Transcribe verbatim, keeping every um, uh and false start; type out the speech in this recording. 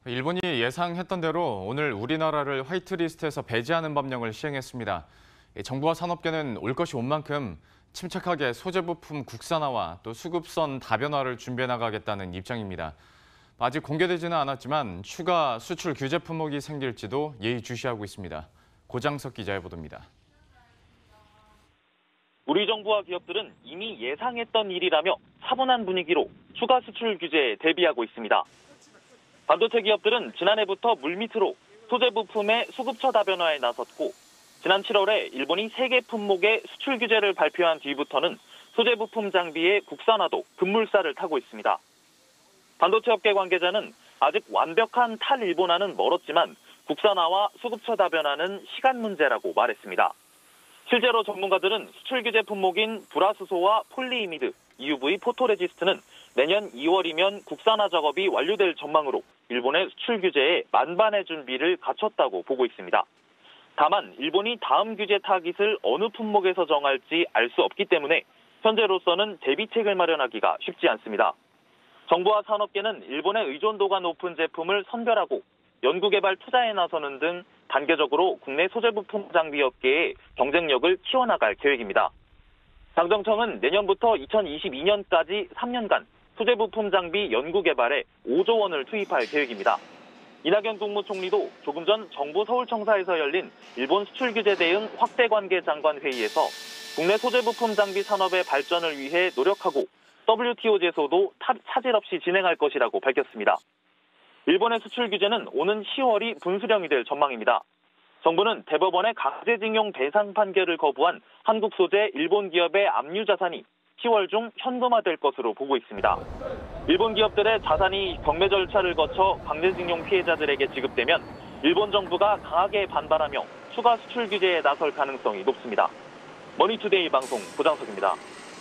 일본이 예상했던 대로 오늘 우리나라를 화이트리스트에서 배제하는 법령을 시행했습니다. 정부와 산업계는 올 것이 온 만큼 침착하게 소재 부품 국산화와 또 수급선 다변화를 준비해 나가겠다는 입장입니다. 아직 공개되지는 않았지만 추가 수출 규제 품목이 생길지도 예의주시하고 있습니다. 고장석 기자의 보도입니다. 우리 정부와 기업들은 이미 예상했던 일이라며 차분한 분위기로 추가 수출 규제에 대비하고 있습니다. 반도체 기업들은 지난해부터 물밑으로 소재 부품의 수급처 다변화에 나섰고 지난 칠월에 일본이 세 개 품목의 수출 규제를 발표한 뒤부터는 소재 부품 장비의 국산화도 급물살을 타고 있습니다. 반도체 업계 관계자는 아직 완벽한 탈일본화는 멀었지만 국산화와 수급처 다변화는 시간 문제라고 말했습니다. 실제로 전문가들은 수출 규제 품목인 불화수소와 폴리이미드, 유브이 포토레지스트는 내년 이월이면 국산화 작업이 완료될 전망으로 일본의 수출 규제에 만반의 준비를 갖췄다고 보고 있습니다. 다만 일본이 다음 규제 타깃을 어느 품목에서 정할지 알 수 없기 때문에 현재로서는 대비책을 마련하기가 쉽지 않습니다. 정부와 산업계는 일본의 의존도가 높은 제품을 선별하고 연구개발 투자에 나서는 등 단계적으로 국내 소재부품 장비 업계의 경쟁력을 키워나갈 계획입니다. 당정청은 내년부터 이천이십이 년까지 삼 년간 소재부품 장비 연구개발에 오조 원을 투입할 계획입니다. 이낙연 국무총리도 조금 전 정부 서울청사에서 열린 일본 수출 규제 대응 확대관계 장관 회의에서 국내 소재부품 장비 산업의 발전을 위해 노력하고 더블유티오 제소도 차질 없이 진행할 것이라고 밝혔습니다. 일본의 수출 규제는 오는 시월이 분수령이 될 전망입니다. 정부는 대법원의 강제징용 배상 판결을 거부한 한국 소재 일본 기업의 압류 자산이 시월 중 현금화될 것으로 보고 있습니다. 일본 기업들의 자산이 경매 절차를 거쳐 강제징용 피해자들에게 지급되면 일본 정부가 강하게 반발하며 추가 수출 규제에 나설 가능성이 높습니다. 머니투데이 방송 고장석입니다.